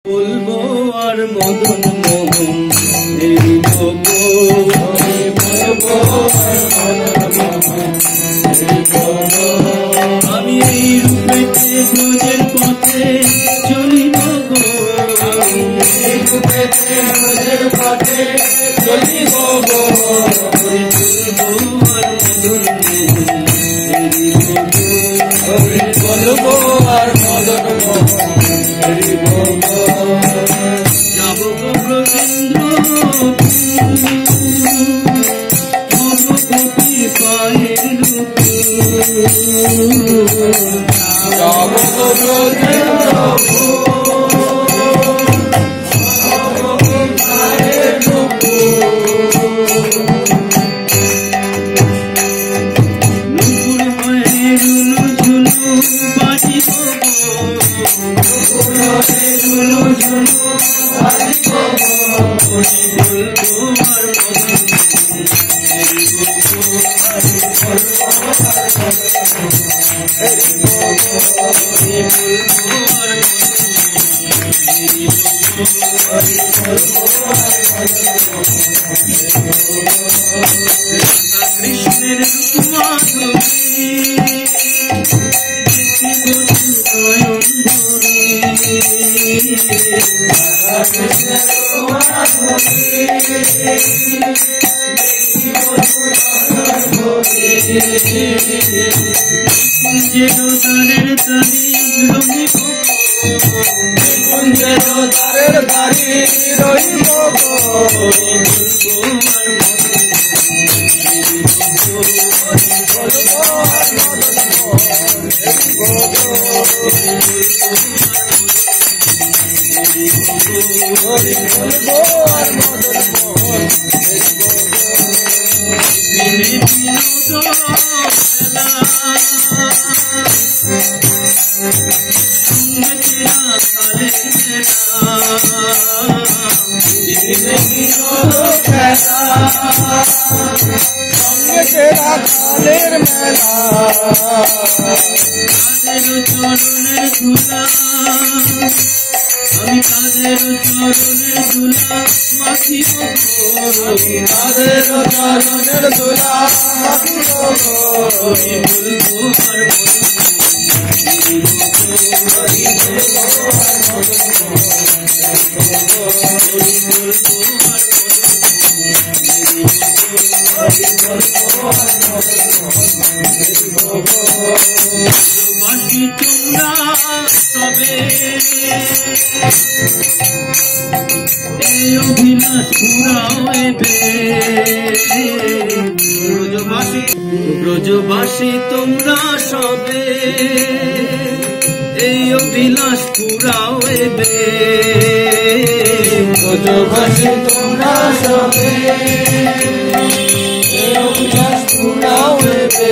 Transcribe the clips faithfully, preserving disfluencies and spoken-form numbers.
বলবো আর মদন মোহন এই বলবো আমি এই রূপেতে ব্রজের পথে চলিব গো এই রূপেতে ব্রজের পথে চলিব গো বলবো আর মদন মোহন বলবো আর মদন মোহন যাব গো ব্রজেন্দ্র ভগবতী পায়ের যাব গো ব্রজেন্দ্র কৃষ্ণের তারের বাড়ি রহিব কালের মেলা চরণের ধুলা আমি কাদের চরণের ধুলা মাখিব আমি কাদের চরণের ধুলা মাখিব বলবো আর বাকি তোমরা তবে এই অভিলাষ পুরাও এবে ব্রজবাসী ব্রজবাসী তোমরা সবে এই অভিলাষ পুরাও এবে ব্রজবাসী তোমরা সবে এই অভিলাষ পুরাও এবে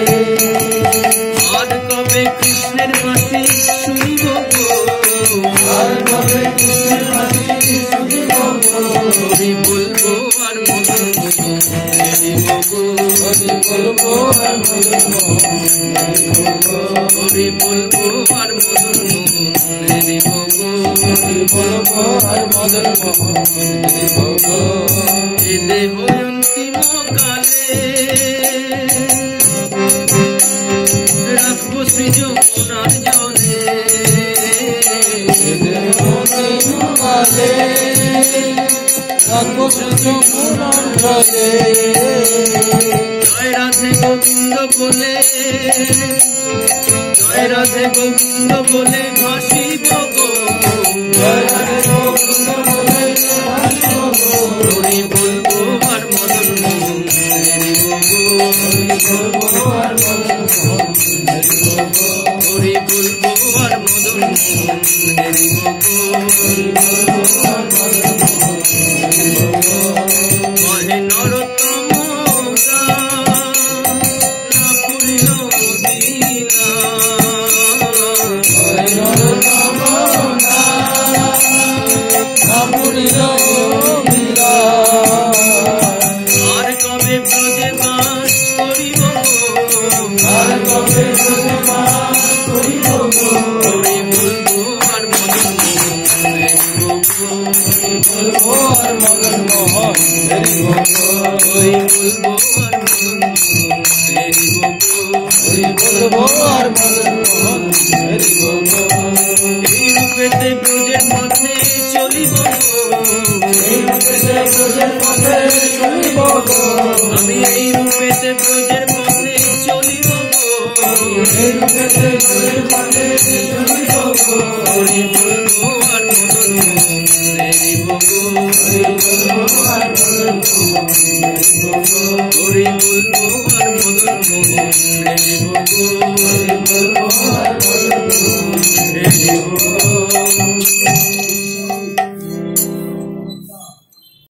আর কবে কৃষ্ণের বাসী শুনিব গো আর কবে কৃষ্ণের বাসী শুনিব গো হরি বলবো আর মদন মোহন হরি বলবো আর মদন মোহন হরি বলবো আর মদন মোহন হরি বলবো আর মদন মোহন হরি বলবো এ দেহ অন্তিম কালে রাখবো শ্রী যমুনার জলে রাখবো শ্রী যমুনার জলে জয় রাধে গোবিন্দ বলে জয় রাধে গোবিন্দ বলে ভাসিব গো জয় রাধে গোবিন্দ বলে ভাসিব গো হরি বলবো আর মদন মোহন হরি বলবো আর মদন মোহন হরি বলবো আর মদন মোহন হরি বলবো আর মদন মোহন মহে নরোত্তম না পুরিল লীলা মহে নরোত্তম না পুরিল লীলা আর কবে ব্রজে বাস করিব আর কবে ব্রজে বাস করিব হরি বলবো আর মদন মোহন বলবো আর মদন মোহন হরি হরি বলবো আর মদন মোহন হরি হরি বলবো আর মদন মোহন হরি এই রূপেতে ব্রজের পথে চলিব এই রূপেতে ব্রজের পথে চলিব আমি এই রূপেতে ব্রজের পথে চলিব এই রূপেতে ব্রজের পথে চলিব হরি বলবো আর মদন মোহন হরি হরি বলবো আর মদন মোহন হরি বলবো আর মদন মোহন হরি বলবো আর মদন মোহন হরি